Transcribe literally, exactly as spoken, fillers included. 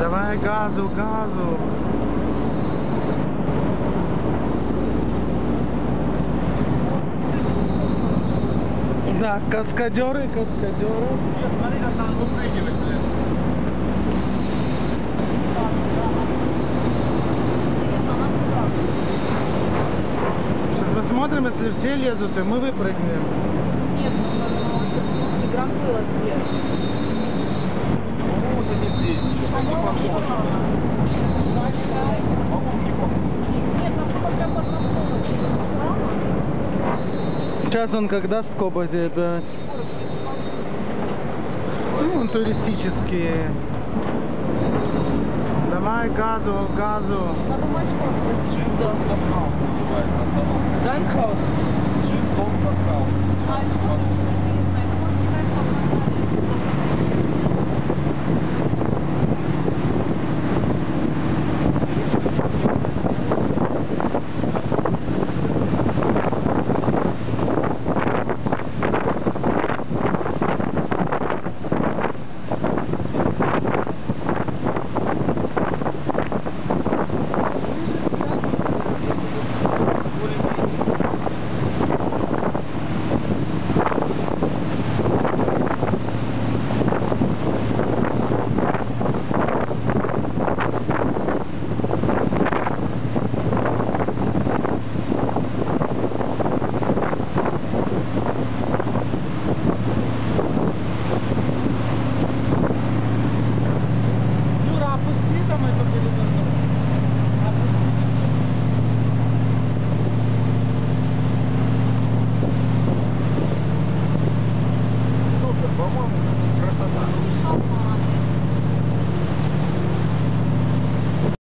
Давай газу, газу. Да, каскадеры, каскадеры. Нет, смотри, как надо выпрыгивать, блин. Сейчас посмотрим, если все лезут, и мы выпрыгнем. Нет, ну, сейчас игра была где. Ну, вот они здесь еще, так не похоже. По-моему, не похоже. Нет, там было прям под мостом. Сейчас он как даст копоти опять. Ну, туристические. Давай газу, газу. Надо мальчика спросить. Джин-Дом Садхаус называется остановка. Зандхаус. Джин-Дом Садхаус. А, это тоже